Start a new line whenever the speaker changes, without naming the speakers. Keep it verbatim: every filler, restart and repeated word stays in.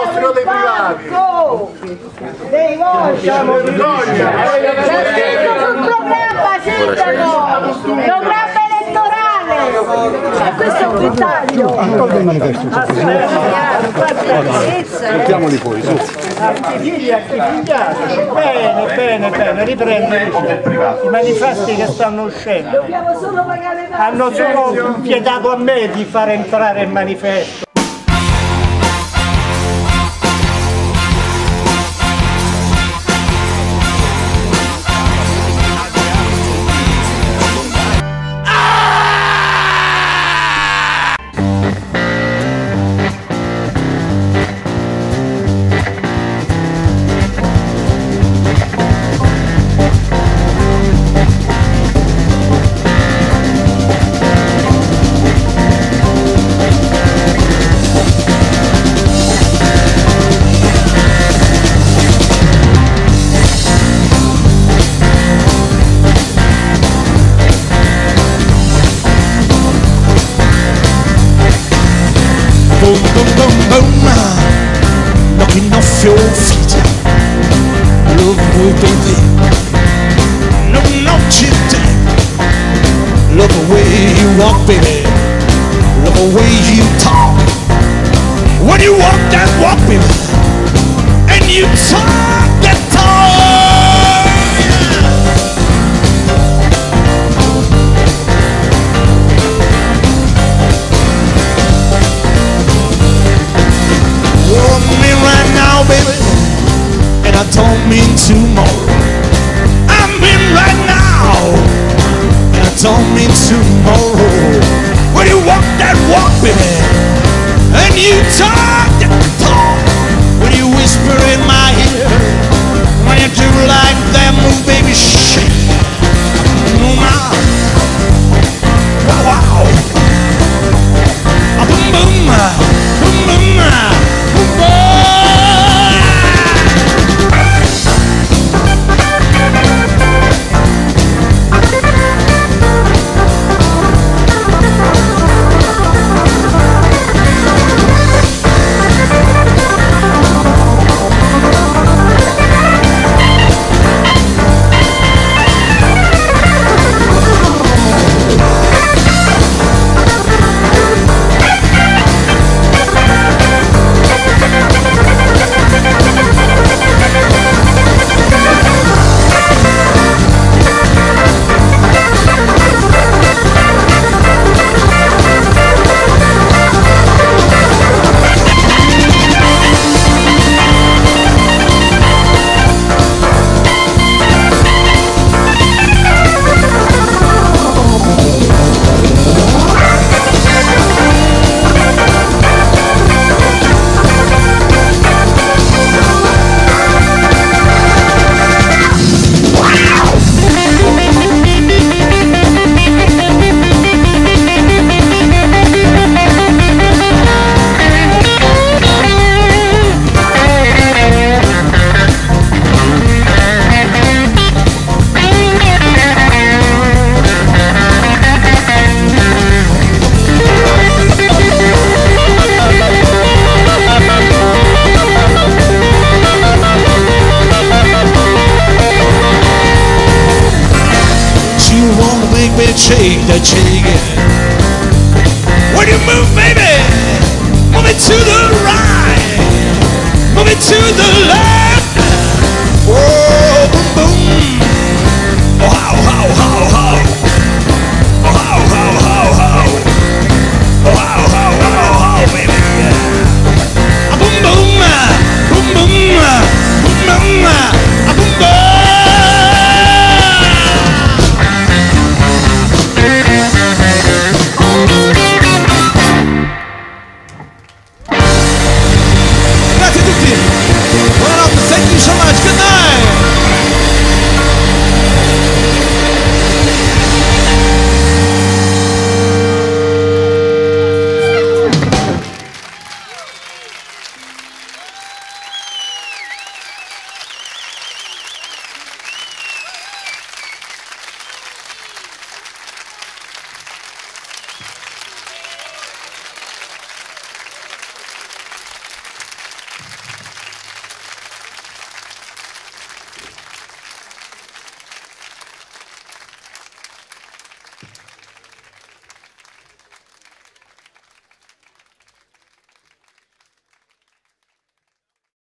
non dei privati.
Dei vostri. C'è un programma, sindaco, programma elettorale. E questo è un dettaglio.
Mettiamoli fuori, su.
Figli, figliati, bene, bene, bene, riprendi i manifesti che stanno uscendo. Hanno solo chiedato a me di far entrare il manifesto.
Boom, boom, boom, boom, knocking off your feet. Love me, baby. No, not you, damn. Love the way you walk, baby. Love the way you talk. When you walk that walk, baby, and you talk that talk. Want me right now, baby, and I don't mean tomorrow. I'm in right now, and I don't mean tomorrow. When you walk that walk, baby, and you talk that talk, when you whisper in my ear, when you do like that move, baby, shake. Move now. Wow. Boom, boom, boom, boom, boom, boom. Shake that chicken. When you move, baby, move it to the right, move it to the